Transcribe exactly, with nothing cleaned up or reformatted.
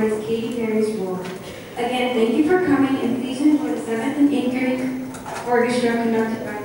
artist Katie Perry's Roar. Again, thank you for coming, and please enjoy the seventh and eighth grade orchestra conducted by